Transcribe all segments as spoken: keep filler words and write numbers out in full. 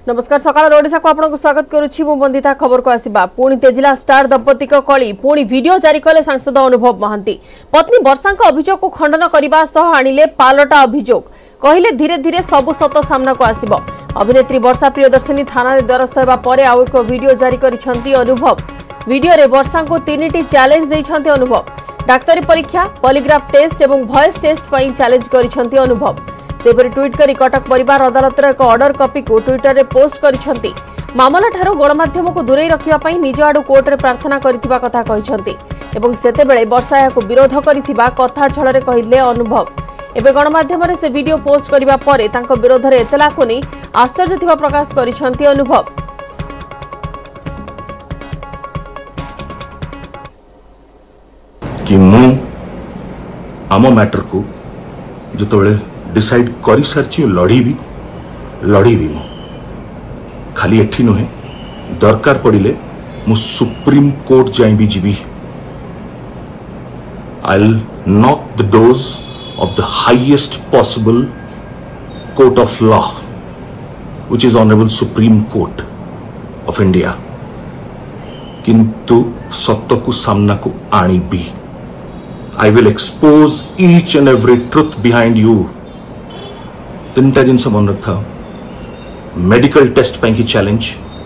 नमस्कार सकाळ ओडिशा को आपनको स्वागत करूछि मु बंदिता खबर को आसीबा पुणी तेजिला स्टार दंपति को कली पुणी वीडियो जारी कले सांसद अनुभव महांती पत्नी वर्षा को अभियोग को खंडन करबा सह आनिले पालटा अभियोग कहले धीरे धीरे सबु सत सामना को आसीबो। अभिनेत्री वर्षा प्रियदर्शनी थाना रे द्वारस्थ हेबा परे आउ एक वीडियो जारी करिसंती अनुभव। वीडियो रे वर्षा को तीनटी चैलेंज दैछंती अनुभव। डाक्तरी परीक्षा पॉलीग्राफ टेस्ट एवं वॉइस टेस्ट पई चैलेंज करिसंती अनुभव। सेपरि ट्वीट करी कटक परिवार अदालतर एक ऑर्डर कॉपी को ट्विटर रे पोस्ट करिसंती। मामला ठारो गणमाध्यम को दूरे रखिबा पई निज आडू कोर्ट रे प्रार्थना करिथिबा कथा कहिसंती एवं सेते बेले वर्षा को विरोध करिथिबा कथा छळरे कहिले अनुभव। एबे गणमाध्यम रे से वीडियो पोस्ट करिबा परे तांको विरोध रे एतला को नै आश्चर्य थिबा प्रकाश करिसंती अनुभव। कि मु आम मैटर को जतबेले डिसाइड करी सारची लड़ी भी लड़ी भी मु खाली एठी नुहे दरकार पड़िले मु सुप्रीम कोर्ट जाई भी जीवी। I will knock the doors of the highest possible court of law, which is Honorable Supreme Court of India. किंतु सत्य को सामना को आनी भी I will expose each and every truth behind you. तीनटा जिनसे मन रखा मेडिकल टेस्ट ପାଇଁ की चैलेंज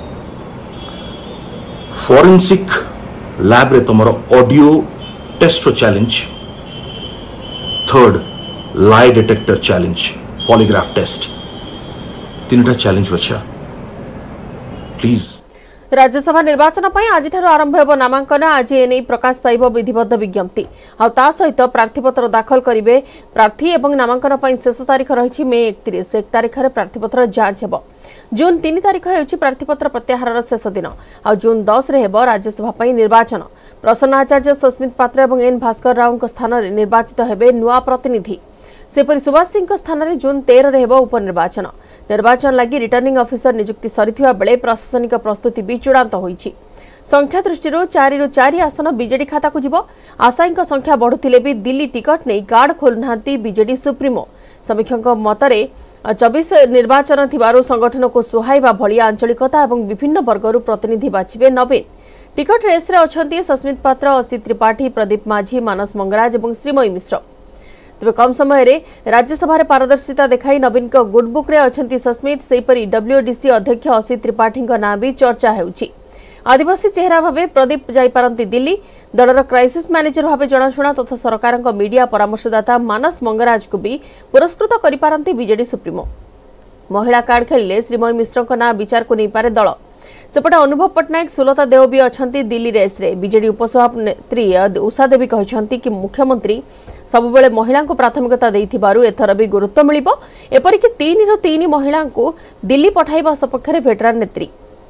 फोरेंसिक लैब रे तुमरो ऑडियो टेस्ट रो challenge third lie detector challenge polygraph test तीनटा चैलेंज बचा प्लीज। राज्यसभा निर्वाचन पर आज आरंभ हो नामांकन। आज एने प्रकाश पाइब विधिबद्ध विज्ञप्ति आ सहित प्रार्थीपत्र दाखल करेंगे प्रार्थी एवं नामांकन पर शेष तारीख रही मे एकतीस एक तारीख में प्रार्थीपत्र जांच हो। जून तीन तारीख होउछि प्रार्थीपत्र प्रत्याहार शेष दिन आ जून दस रे हेबो राज्यसभा पर निर्वाचन। प्रसन्न आचार्य सस्मित पात्र एवं एन भास्कर राव स्थान में निर्वाचित हेबे नुआ प्रतिनिधि। सेपरि सुभाष सिंह स्थान में जून तेरह रे हेबो उपनिर्वाचन। निर्वाचन लगी रिटर्निंग ऑफिसर नियुक्ति सरिथिबा बेले प्रशासनिक प्रस्तुति भी चूड़ांत होईछि। संख्या दृष्टि चारि रु चारि आसन बीजेडी खाता को जीवो। आशायींक संख्या बढ़ुथिले भी दिल्ली टिकट नहीं कार्ड खोलुनांती बीजेडी सुप्रीमो। समीक्षक मतरे चौबीस निर्वाचन थिबारु संगठन को सुहाइबा भली आंचलिकता एवं विभिन्न वर्गरु प्रतिनिधि बाछिबे नवीन। टिकट रेस रे अछंती सस्मित पात्र असित त्रिपाठी प्रदीप माझी मानस मंगराज और श्रीमयी मिश्र। तेज कम समय रे राज्यसभा पारदर्शिता देखाई नवीन को गुड बुक रे अछंती सस्मित सेपरी डब्ल्यूडीसी अध्यक्ष असित त्रिपाठी नाँ भी चर्चा हेउछि। आदिवासी चेहरा भावे प्रदीप जाइपारंती दिल्ली। दलर क्राइसिस मैनेजर भावे जनाशुना तथा सरकार मीडिया परामर्शदाता मानस मंगराज को भी पुरस्कृत करिपारंती बीजेडी सुप्रीमो। महिला कार्ड खेलिले श्रीमयी मिश्र नाँ विचार को नहीं पारे दल। सेपटे अनुभव पट्टनायक सुलता देव भी अच्छा दिल्ली रेस रे। बीजेडी उपसभापति उषा देवी कहते कि मुख्यमंत्री सबुबले महिला को प्राथमिकता देइथिबारु एथर भी गुरुत्व मिलिबो। एपरिक तीन रु तीन महिला को दिल्ली पठाइबा सपक्ष रे वेटरान नेत्री।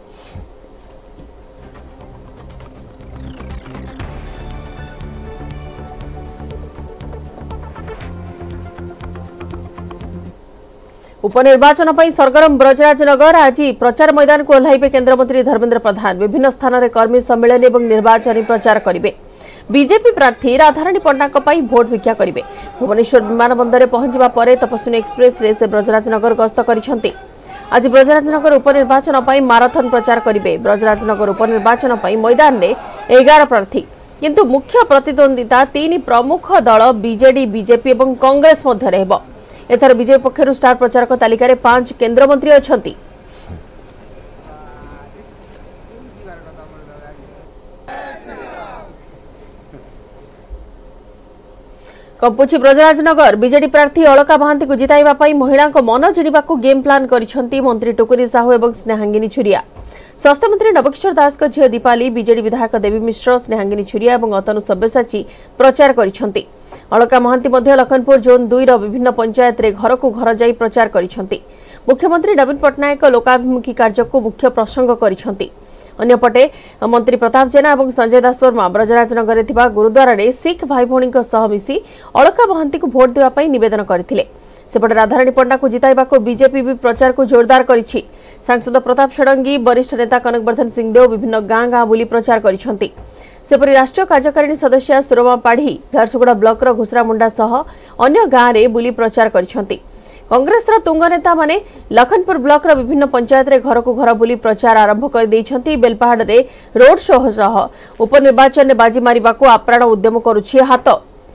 उपनिर्वाचन पर सरगरम ब्रजराजनगर। आज प्रचार मैदान को ओह्लाइबे केन्द्रमंत्री धर्मेन्द्र प्रधान। विभिन्न स्थान में कर्मी सम्मेलन और निर्वाचन प्रचार करेंगे। बीजेपी प्रार्थी राधाराणी पंडा भोट भिक्षा करेंगे। भुवनेश्वर विमान बंदर में पहुंचा पर तपस्विनी एक्सप्रेस रे से ब्रजराजनगर गस्त करिसेंती। आज ब्रजराजनगर उपनिर्वाचन पर माराथन प्रचार करेंगे। ब्रजराजनगर उपनिर्वाचन पर मैदान में एगार प्रार्थी किंतु मुख्य प्रतिद्वंदिता तीन प्रमुख दल बीजेडी बीजेपी और कांग्रेस मध्य हेबो। एथर बीजेपी पक्षर स्टार प्रचारक तालिका पांच केंद्र मंत्री अछंती। कंपुची ब्रजराजनगर बीजेडी प्रार्थी अलका महांती को जिताइबा पई महिला को मन जिणिबा को गेम प्लान करिसंती मंत्री टुकुरी साहू एवं स्नेहांगिनी छुरिया। स्वास्थ्य मंत्री नवकिशोर दास को झियो दीपाली बीजेडी विधायक देवी मिश्र स्नेहांगिनी छुरिया एवं अतनु सब्यसाची प्रचार करिसंती। अलका महांती मध्य लखनपुर जोन दुई रो विभिन्न पंचायत रे घर को घर जाई प्रचार करिसंती। मुख्यमंत्री नवीन पट्टनायक लोकाभिमुखी कार्य को मुख्य प्रसंग करिसंती। अन्यपटे मंत्री प्रताप जेना और संजय दास वर्मा ब्रजराजनगर थिबा गुरुद्वारा रे सिख भाई भौणी सह मिसी अलका महांती को भोट देवा पई निवेदन करथिले। सेपटे राधाराणी पंडा को जिताइबा को बीजेपी भी प्रचार को जोरदार करिछि। सांसद प्रताप षडंगी वरिष्ठ नेता कनकवर्धन सिंहदेव विभिन्न गाँ गाँ बुली प्रचार करिसंती। सेपरि राष्ट्रीय कार्यकारिणी सदस्य सुरमा पाढ़ी झारसुगुड़ा ब्लॉक घोषरामुंडा सह अन्य गाँव में बुली प्रचार करिसंती। कांग्रेस तुंग नेता माने लखनपुर ब्लॉक विभिन्न पंचायत रे घर को घर बुली प्रचार आरंभ कर देइछंती। बेलपाहाड़ रे रोड शो सह उपनिर्वाचन में बाजी मारिबा को आप्राण उद्यम करुछि हाथ।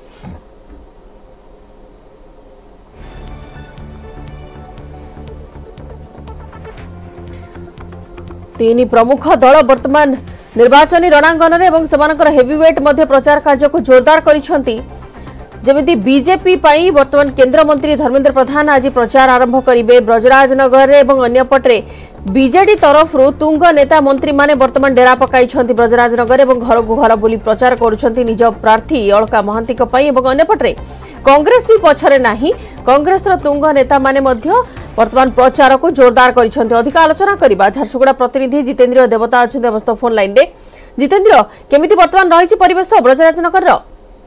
तीन प्रमुख दल वर्तमान निर्वाचन रणांगन में सेमानकर हेवीवेट मध्य प्रचार कार्य को जोरदार करिसेंती। जमिति बीजेपी पाई वर्तमान केंद्र मंत्री धर्मेंद्र प्रधान आज प्रचार आरंभ करिवे ब्रजराज नगर एवं अन्य पटरे बीजेडी तरफ तुंग नेता मंत्री माने वर्तमान डेरा पकाई ब्रजराज नगर एवं घर को घर बुली प्रचार करुछंती निज प्रार्थी अलका महांती पई एवं अन्य पटरे कांग्रेस भी पछरे नाही। कांग्रेस तुंग नेता माने मध्य वर्तमान प्रचार को जोरदार करिसेंती। अधिक आलोचना करिबा झारसुगुड़ा प्रतिनिधि जितेंद्र देवता अछंती अवस्थ फोन लाइन रे। जितेंद्र केमिति वर्तमान रहिछि परिवेश ब्रजराज नगर रो?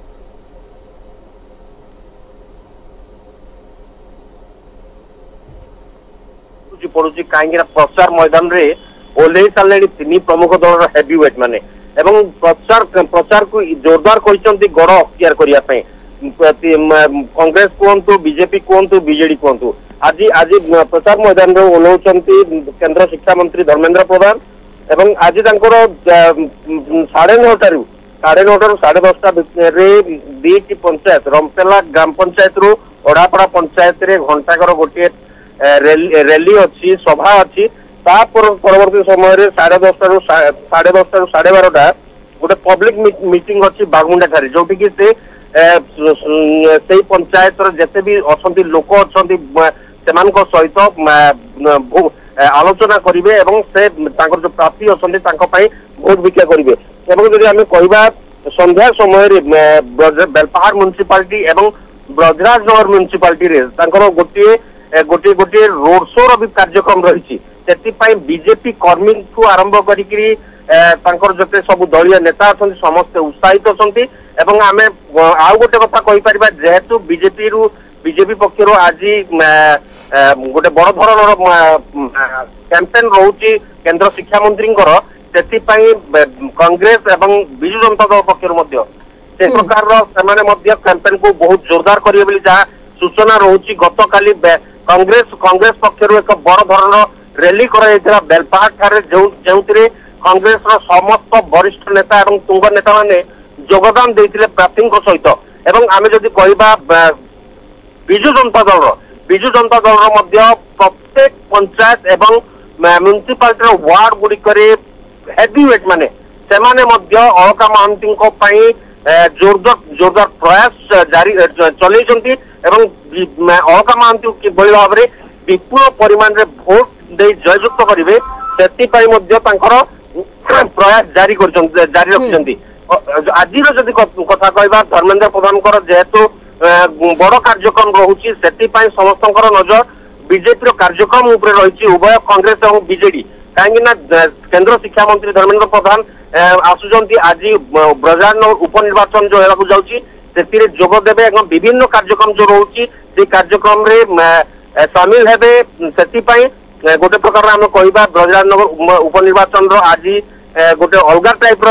पड़ुछि काहेकि प्रचार मैदान रे ओल्हे सारे तीन प्रमुख दल हेवीवेट माने एवं प्रचार प्रचार को जोरदार करिसेंती गड़ अख्तियार करिया पे कांग्रेस कहतु बीजेपी कहतु बीजेडी कहतु आज आज प्रचार मैदान रे ओल्हौचंती केंद्र शिक्षा मंत्री धर्मेंद्र प्रधान एवं आज तांकर साढ़े नौटारू साढ़े नौटारू साढ़े दसटा दुईटी पंचायत रमपेला ग्राम पंचायत रु ओढ़ापड़ा पंचायत रे घंटाकर गोटे रैली अच्छी सभा अच्छी परवर्ती समय साढ़े दसटा साढ़े दसटा साढ़े बारटा गोटे पब्लिक मीटिंग अच्छी बागमुंडा ठारे जो कि से से पंचायत जिते भी अच्छा लोक अच्छा सहित आलोचना करेंगे और से जो प्रार्थी अच्छा भोट भिक्षा करेंगे। जब आम कह संध्या समय बेलपाहाड़ म्युनिसिपालिटी एवं ब्रजराजनगर म्युनिसिपालिटी गोटे गोटे गोटे रोड शो भी कार्यक्रम रही बीजेपी कर्मी ठू आरंभ करी जते सब दलीय नेता अच्छा समस्ते उत्साहित अच्छा आम आउ गोटे कथा कहीपर जेहेतु बीजेपी रु बीजेपी पक्षर आज गोटे बड़ धरण कैंपेन रोचे केंद्र शिक्षा मंत्री कांग्रेस एवं बिजु जनता दल पक्षर से प्रकार कैंपेन को बहुत जोरदार करेंगे जहाँ सूचना रोचे गत काली कांग्रेस कांग्रेस पक्षर एक बड़ धरण रैली कर बेलपाहाड़ ठारे जो कांग्रेस समस्त वरिष्ठ नेता और तुंग नेता माने योगदान देते प्रार्थी सहित एवं आम जदि कहवा बिजु जनता दल बिजु जनता दल प्रत्येक पंचायत एवं म्युनिसिपालिटी वार्ड गुड़िक हेवीवेट माने सेमाने अलका महांती जोरदार जोरदार प्रयास जारी चलती अलका महांती किभली भाव में विपुल परिमाण रे भोट दे जययुक्त करेंगे से प्रयास जारी कर जारी रखिंट। आज जदि कथा कहवा धर्मेंद्र प्रधान जेहेतु बड़ कार्यक्रम रोचे से समस्त नजर बीजेपी कार्यक्रम रही उभय कांग्रेस और बीजेडी कहीं केंद्र शिक्षा मंत्री धर्मेंद्र प्रधान आसुचंती आज ब्रजराजनगर उपनिर्वाचन जो होगा जाऊँगी जोगदेवे विभिन्न कार्यक्रम जो रोचे से कार्यक्रम सामिल हेबे से गोटे प्रकार आम कहवा ब्रजराजनगर उपनिर्वाचन आज गोटे अलग टाइप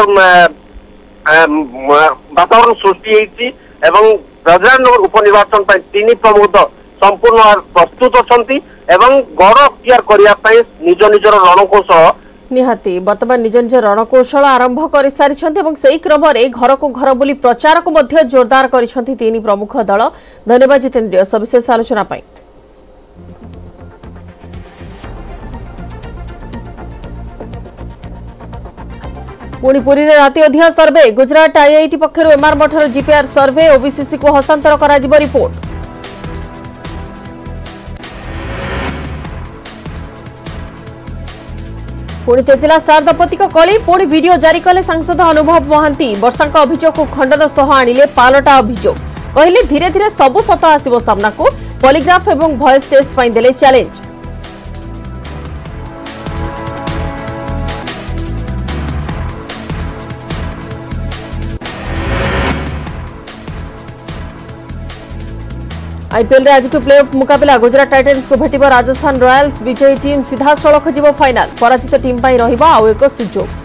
वातावरण सृष्टि होती ब्रजराजनगर उपनिर्वाचन तीन प्रमुख संपूर्ण प्रस्तुत अच्छा गड़ अख्तियार करने निज निजर रणकौशल निहाती वर्तमान निज निज रणकौशल आरंभ कर सारी से क्रम घर को घर बुली प्रचार को जोरदार कर तीन प्रमुख दल। धन्यवाद जितेंद्र सविशेष आलोचना। पुणी पुरी रे राति अधिया सर्वे गुजरात आईआईटी पक्षर एमआर मठर जीपीआर सर्वे ओबीसीसी को हस्तांतर करा जिवो रिपोर्ट। पुणी तेजिला स्टार दंपति कली पुणी वीडियो जारी कले सांसद अनुभव महांती वर्षा अभियोग को खंडन सह आनिले पालटा अभियोग कहले धीरे धीरे सबु सत आसिबो सामना को पॉलीग्राफ एवं वॉइस टेस्ट पई देले चैलेंज। आईपीएल रे आज टू प्लेऑफ मुकाबला गुजरात टाइटन्स को भेटिबो राजस्थान रॉयल्स विजयी टीम सीधा सड़क जीवो फाइनल पराजित टीम पई रहिबा आउ एक सुजोग।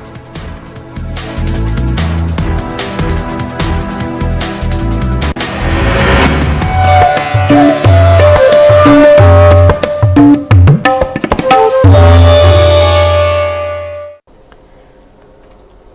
Thank you.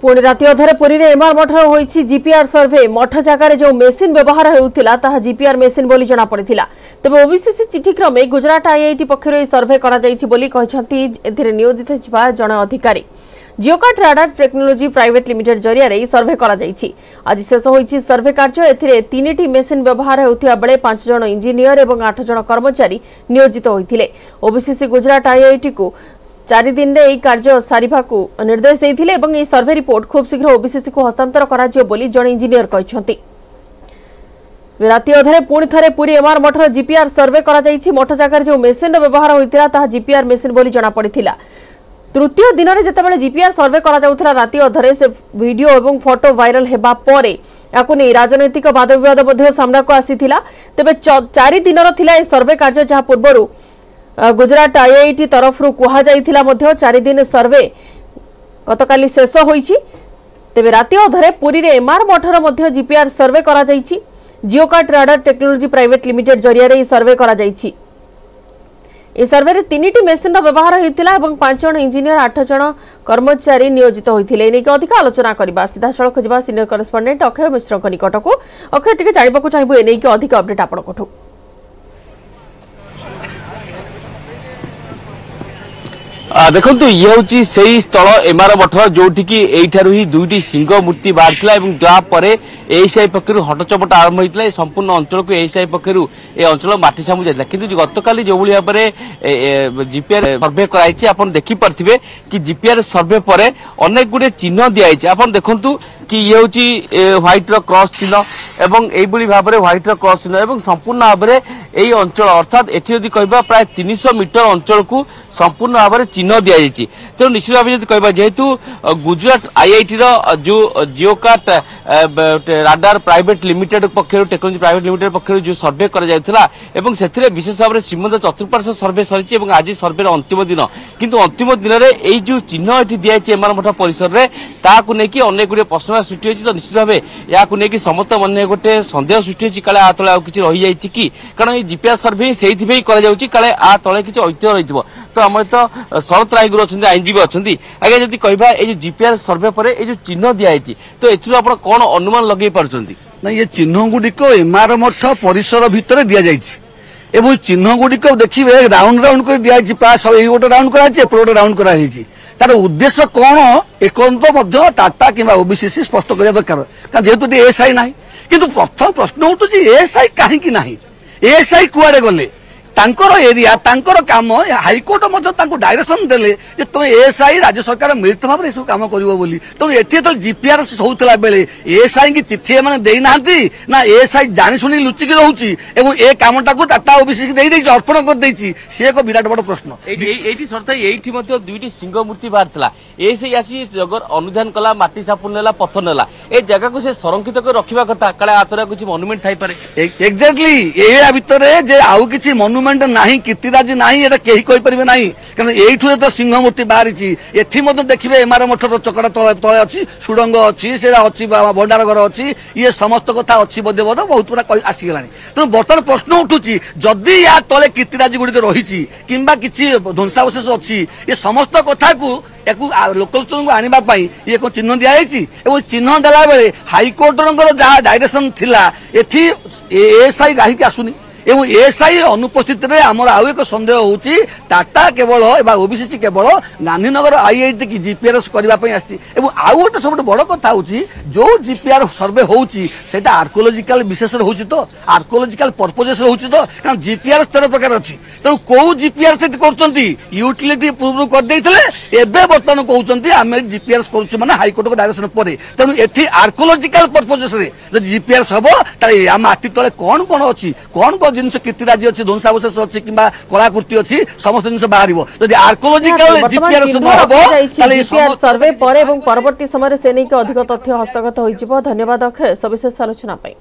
पुणी राति अधरे पुरी रे एमआर मठर होईछि जीपीआर सर्वे मठ जगार जो मेसीन व्यवहार हेउथिला ताहा जीपीआर मेसीन बोली जना पड़िथिला तबे ओबीसीसी चिठी क्रमे गुजरात आईआईटी पक्षरु ए सर्वे करा जाईछि बोली कहिसंती एथिरे नियोजित छिबा जण अधिकारी Geokart radar technology private limited जरिया रे सर्वे करा जाईछि। आज शेष होईछि सर्वे कार्य एथिरे तीनटी मेसीन व्यवहार हेउथिया बेले पांच जण इंजीनियर एवं आठ जण कर्मचारी नियोजित होइथिले। ओबीसीसी गुजरात आईआईटी को चारि दिन रे एई कार्य सारिभा को निर्देश देइथिले एवं एई सर्वे रिपोर्ट खूब शीघ्र ओबीसीसी को हस्तांतर करा जियो बोली जण इंजीनियर कहिसंती। राति अधरे पुणी थरे पुरी एमआर मठर जीपीआर सर्वे करा जाईछि। मठ जगार जो मेसीन व्यवहार होइतिला ताहा जीपीआर मेसीन बोली जना पड़िथिला। तृतीय दिन में जितेबाला जीपीआर सर्वे करा जाउथला राति अधरे से वीडियो एवं फोटो वायरल हेबा परे याकु नै राजनैतिक वाद विवाद मध्ये सामना को आसीथिला। तबे चारि दिनर थिला ए सर्वे कार्य जहा पूर्वरु गुजरात आईआईटी तरफरु कुहा जाइथिला मध्ये चारि दिन सर्वे गतकाली शेष होईछि। तबे राति अधरे पुरी रे एमआर मठर मध्ये जीपीआर सर्वे करा जाइछि। Geokart radar technology private limited जरिया रे सर्वे करा जाइछि। ए सर्वे रे तीनटी मेसीन व्यवहार होइतिला एवं पांच जण इंजीनियर आठ जण कर्मचारी नियोजित होइतिले। एनेक अधिक आलोचना करबा सीधा सड़क जिबा सीनियर करेस्पोंडेंट अक्षय मिश्र को निकट को। अक्षय टिके जानिबा को चाहिबो एनेक अधिक अपडेट आपण कोठो। देखु ये हूँ से ही स्थल एमआर मठ जोटि की एठार ही दुईटी सिंह मूर्ति बाहर जहाँपर एएसआई पक्षर हटचपट आरंभ होता है। संपूर्ण अंचल को एएसआई पक्षर ए अंचल माटी सामु जाता कि गतकाली जो भाई भाव में जीपीआर सर्वे कराई आप देखिपे कि जीपीआर सर्वे पर अनेक गुड़े चिन्ह दिखाई आप देखु कि ये हूँ व्हाइट क्रॉस चिन्ह एवं यही भाव में व्हाइट क्रॉस चिन्ह एवं संपूर्ण भाव में यही अंचल अर्थात एटी जदि कह प्राय तीन सौ मीटर अंचल को संपूर्ण भाव में चिन्ह दि जाइए। तेणु निश्चित भाव में कह जेहेतु गुजरात आईआईटी जो जियोकार्ट राडार प्राइवेट लिमिटेड पक्षर टेक्नोलॉजी प्राइवेट लिमिटेड पक्षर जो सर्वे कर विशेष भाव में श्रीमंत चतुर्पार्श्व सर्वे सरी आज सर्वे अंतिम दिन किंतु अंतिम दिन में यही जो चिन्ह ये दिखाई एमआर मठ परिसर में ताकू नहीं अनेक गुड़े प्रश्न सृष्टि होती। तो निश्चित भाव या समस्त मन गोटे सन्देह सृष्टि होती काले आ तले आ कि रही जाइए कि कारण ये जीपीआर सर्वे से काले आ तले किसी ऐतिह्य रही। तो आम तो शरत रायगुर अच्छा आईनजीवी अच्छा आज्ञा जब कह ये जीपीआर सर्वे पर ये जो चिन्ह दिखाई तो ए कौन अनुमान लगे पार्टी ना ये चिन्ह गुड़िक एमआर मठ परिसर भितर दि जाए चिन्ह गुड़िक देखिए राउंड राउंड कर दिखाई प्राय गोटे राउंड कराई गोटे राउंड कराई तार उद्देश्य कौन एक टाटा कि ओबीसीसी स्पष्ट करने दरकार कारण जेहेतु एएसआई ना कि प्रथम प्रश्न उठुची एएसआई कहीं ना एएसआई कुआडे गले तांकर एरिया तांकर काम हाइकोर्ट डायरेक्शन देले जे तुम एएसआई राज्य सरकार मिलित भाव में सब काम करिवो बोली तो एठी तो जीपीआर होउतला बेले एएसआई की चिट्ठी माने देई नांती ना एएसआई जानि सुनी लुचि के रहउची एवं ए कामटा को टाटा ओबीसी देई देई अर्पण कर देइची से एक विराट बड़ प्रश्न। एठी सरता एठी मध्ये दुईटी सिंह मूर्ति बाहरतला एएसआई आसी जगर अनुधान कला माटी सापुन नेला पत्थर नेला ए जगह को से संरक्षित कर रखिबा कथा काले आतरा कुछ मोनुमेंट थाई पारे एक्जेक्टली ए भितरे जे आउ किछि मोनुमेंट नहीं कीर्तिराज नहीं एटा केही कहि परिबे नहीं कारण एठु तो सिंह मूर्ति बाहरी एथि मते देखिबे एमआर मठर चकड़ा तळे तळे अछि सुडंग अछि सेरा अछि भंडार घर अछि ये समस्त कथा अछि बदे बद बहुत पूरा आसी गेलानी। तो बर्तमान प्रश्न उठुची जदि या तळे कीर्तिराज गुडी रहिछि किंबा किछि ध्वंसावशेष अछि ये समस्त कथा को लोकल को आनिबा पाई ये को चिन्ह दिया एवं चिन्ह देला बेले हाइकोर्टर जहाँ डायरेक्शन थिला एथि एएसआई गाही आसुनी एवं एएसआई अनुपस्थित आमर आउ एक सन्देह होची टाटा केवल ओबीसीसी केवल गांधीनगर आईआईटी की जीपीआर करने आसी आउ गोटे सब बड़ कथा होची जो जीपीआर सर्वे होची सेटा आर्कोलॉजिकल विशेष होची तो आर्कोलॉजिकल पर्पजेस होची तो कारण जीपीआर तेरह प्रकार अच्छी तेणु कौ जीपीआर से करछंती यूटिलिटी पूर्व कर देइथिले एबे बर्तमान कहउछंती आमे जीपीआर करूछु माने हाईकोर्ट को डायरेक्शन परे तेणु एथि आर्कोलॉजिकल पर्पजेस रे जदि जीपीआर हबो ताले आ माटी तले कोन कोन अछि कोन कोन जिनस कीर्तिराजी अच्छी ध्वंसावशेष अच्छी कि कलाकृति अच्छी समस्त जिन बाहर जदि आर्कोलॉजिकल जीपीआर जीपीआर सर्वे पर एवं परवर्ती समय से नहीं अधिक तथ्य हस्तगत होइजिबो। धन्यवाद अक्षय सविशेष आलोचना पाई।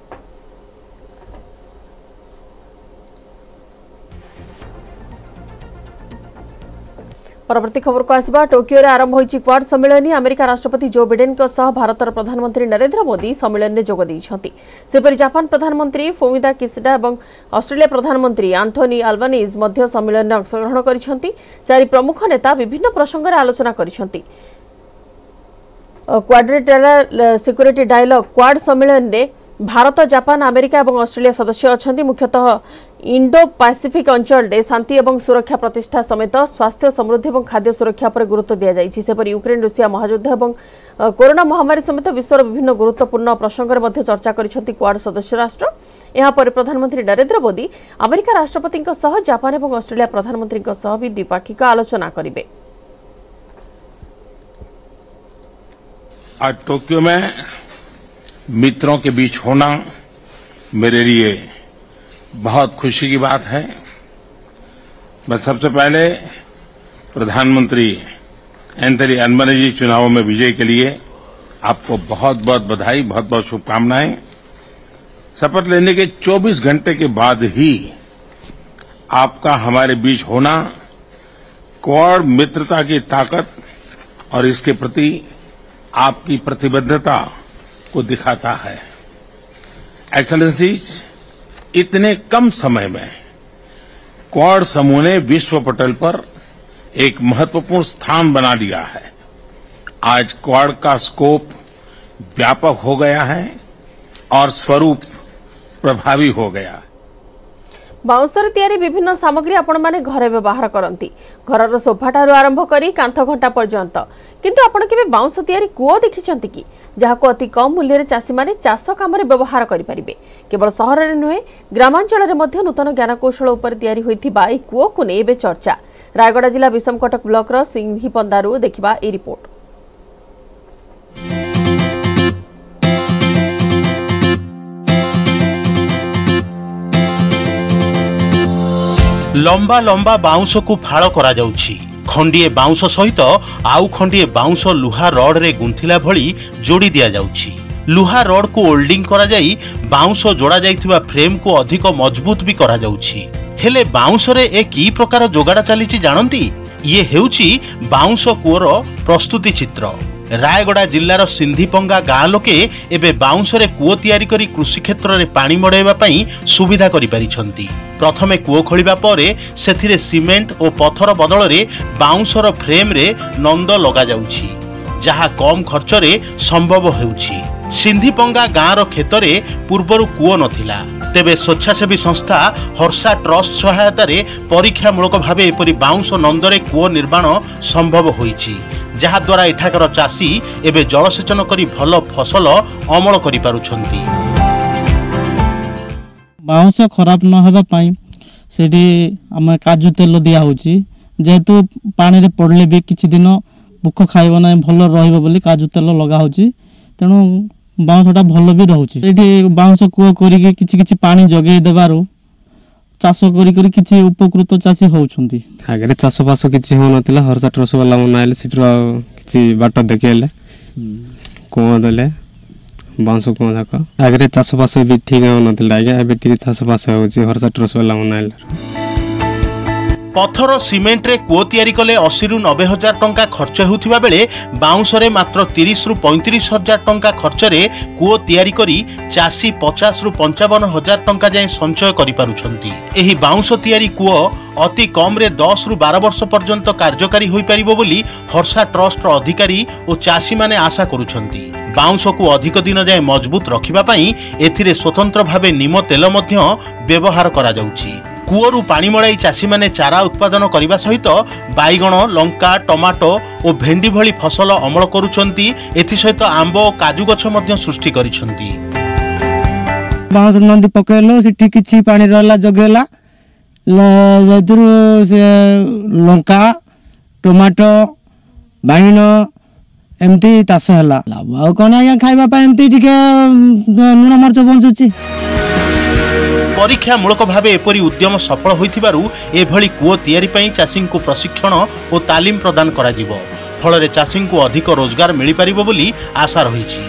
परवर्ती खबर को आसवा टोकियो रे आरंभ होइछि क्वाड सम्मेलन। अमेरिका राष्ट्रपति जो बिडेन के सह भारतर प्रधानमंत्री नरेंद्र मोदी सम्मेलन में जोग दैछंती। सेपरि जापान प्रधानमंत्री फुमिदा किशिडा एवं ऑस्ट्रेलिया प्रधानमंत्री एंथोनी अल्बानीज मध्य सम्मेलन में अंशग्रहण करिसेंती। चारि प्रमुख नेता विभिन्न प्रसंग रे आलोचना करिसेंती। क्वाड्रिलेटरल सिक्योरिटी डायलॉग क्वाड सम्मेलन में भारत जापान अमेरिका और ऑस्ट्रेलिया सदस्य अच्छा मुख्यतः इंडो पैसिफिक अंचल में शांति और सुरक्षा प्रतिष्ठा समेत स्वास्थ्य समृद्धि और खाद्य सुरक्षा पर गुरुत्व दि जाएगी। सेपरि यूक्रेन रूसिया महायुद्ध और कोरोना महामारी समेत विश्वर विभिन्न गुरुत्वपूर्ण प्रसंग में चर्चा करिसेंति क्वाड सदस्य राष्ट्र। यहाँ पर प्रधानमंत्री नरेंद्र मोदी अमेरिका राष्ट्रपति जापान और ऑस्ट्रेलिया प्रधानमंत्री भी द्विपाक्षिक आलोचना करेंगे। आज टोक्यो में मित्रों के बीच होना मेरे लिए बहुत खुशी की बात है। मैं सबसे पहले प्रधानमंत्री एंथनी अल्बनीज़ी चुनावों में विजय के लिए आपको बहुत बहुत बधाई, बहुत बहुत शुभकामनाएं। शपथ लेने के चौबीस घंटे के बाद ही आपका हमारे बीच होना क्वाड मित्रता की ताकत और इसके प्रति आपकी प्रतिबद्धता को दिखाता है। एक्सेलेंसीज, इतने कम समय में क्वाड समूह ने विश्व पटल पर एक महत्वपूर्ण स्थान बना लिया है। आज क्वाड का स्कोप व्यापक हो गया है और स्वरूप प्रभावी हो गया है। बाउंसर तैयारी विभिन्न सामग्री आपण माने घरे व्यवहार करती, घर सोफाठार आरंभ करी कांथ घंटा पर्यंत। किंतु आपण केबे बाउंस तैयारी कूओ देखिछंती कि जहाको अति कम मूल्य रे चासी माने चाष काम रे व्यवहार करि परिबे। केवल सहर रे नुहे ग्रामांचल रे मध्य नूतन ज्ञानकौशल उपर तैयारी होइथिबा ए कूओ को नै एबे चर्चा। रायगड़ा जिला विषमकटक ब्लॉक रो सिंघीपंदारू देखिबा ए रिपोर्ट। लंबा लंबा बाउंस को फाड़ करा जाउछि। खंडिए बाउंस सहित आउ खंडिए बाउंस लुहा रड रे गुंथिला भली जोड़ी दिया जाउछि। लुहा रड को ओल्डिंग करा जाई बाउंस जोड़ा जाइथिबा फ्रेम को अधिक मजबूत भी करा जाउछि। हेले बाउंस रे ए की प्रकार जोगाड़ा चलीछि जानंती? ये हेउछि बाउंस कूओर प्रस्तुति चित्र। रायगड़ा जिल्लार सिंधीपंगा गाँ लोके एबे बाउंस रे कूओ तैयारी करी कृषि क्षेत्र रे पानी मड़ाइबा पई सुविधा करि पारिछंती। प्रथमे कूओ खोलिबा परे सेथिरे सिमेंट और पत्थर बदल रे बाउंसर फ्रेम रे नंद लगा जाउछि, जहा कम खर्च रे संभव हेउछि। सिंधीपंगा गाँ रो खेतरे पूर्वरु कूओ नथिला, तेबे स्वेच्छासेवी संस्था हर्षा ट्रस्ट सहायता रे परीक्षामूलक भावे एपरि बाउंस नंदरे कूओ निर्माण संभव होइछि, जहा द्वारा एठाकर चाषी एबे जलसेचन करी भल फसल अमल करि पारुछंती। बाउंस खराब न हेबा पई सेठी हम काजू तेल दिया होची, जेहेतु पानी रे पड़ले भी किछि दिन बुख खाइबो नै भल रहइबो बोली काजू तेल लगा होची। तेनु बाउंसटा भल भी रहउची। एठी बाउंस कूओ करी किछि किछि पानी जगै देबारु चाष करी करी किछि उपकृत चाषी होउछंती। आगे चाष बास किछि हो नथिला, हरसा ट्रस वाला मनाइले सिटर किछि बाट देखेले को देले बांस को जाक। आगे चाष बास भी ठीक हो नथिला, आगे एबे ठीक चाष बास होउची हरसा ट्रस वाला मनाइले। पत्थर सिमेंट रे कूओ तैयारी कले अस्सी रु नब्बे हजार टंका खर्च होउथिबा बेले बाउंस रे मात्र तीस रु पैंतीस हजार टंका खर्च रे कूओ तैयारी करी चासी पचास रु पंचावन हजार टंका जाए संचय करि पारुछंती। एही बाउंस तैयारी कूओ अति कम रे दस रु बारह वर्ष पर्यंत कार्यकारी होई परिबो बोली हर्षा ट्रस्ट रो अधिकारी और चासी माने आशा करुछंती। बाउंस को अधिक दिन जाए मजबूत रखिबा पई एथिरे स्वतंत्र भावे निम तेल मध्य व्यवहार करा जाउछि। कूओरु पानी मड़ाई चाषी माने चारा उत्पादन करने सहित बैगण, लंका, टमाटो और भेंडी भली फसल अमल करुछंती। एथि सहित आंब और काजू गछ मध्य सृष्टि करिछंती। बाउंस नंदी पकेलो सिठी किछि पानी रहला जगेला जदुरु से लंका, टमाटो, बैगण एमती तास हला। लाभ कोन या खाइबा पय एमती टिके नुना मरच बंचुची। परीक्षामूलक भावे एपरी उद्यम सफल होइथिबारु एभली कूओ तैयारी पई चाषी को प्रशिक्षण और तालीम प्रदान करा जिवो। फଳରେ चाषी को अधिक रोजगार मिली परिबो बोली आशा रहिछि।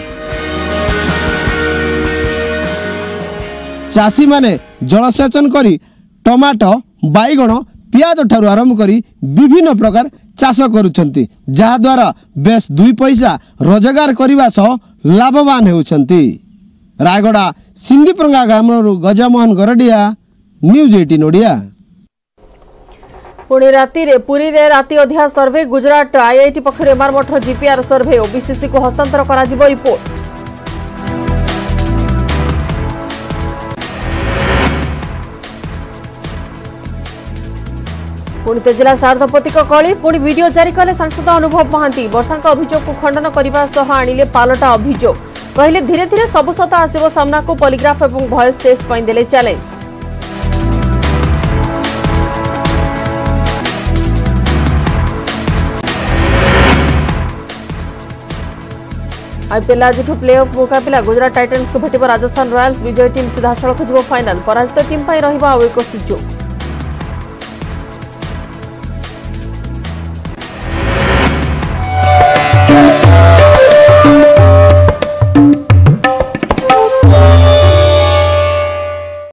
चाषी माने जलसेचन करी टमाटो, बैगण, पियाज ठारू आरंभ करी विभिन्न प्रकार चाष करुछंती, जहा द्वारा बेस दुई पैसा रोजगार करबा सह लाभवान हेउछंती। रायगड़ा सिंधीपंगा गामरू गजमोहन गरडिया, न्यूज अठारह ओडिया। पुणी राति रे पुरी रे राति अधिया सर्वे गुजरात आईआईटी पक्षर एमआर मठ जीपीआर सर्वे ओबीसीसी को हस्तांतर करा जिवो रिपोर्ट। पुणी तेजिला शारदपतिक कली पुणी वीडियो जारी कले सांसद अनुभव महांती वर्षा अभियोग को खंडन करने सह आनिले पालटा अभियोग कहले धीरे धीरे सबु सत आसिबो सामना को पॉलीग्राफ एवं वॉइस टेस्ट पई देले चैलेंज। आईपीएल आज प्ले ऑफ मुकाबला गुजरात टाइटन्स को भेटिब राजस्थान रॉयल्स विजय टीम सीधा सड़क जीव फाइनाल पराजित टीम रही एक सुजोग।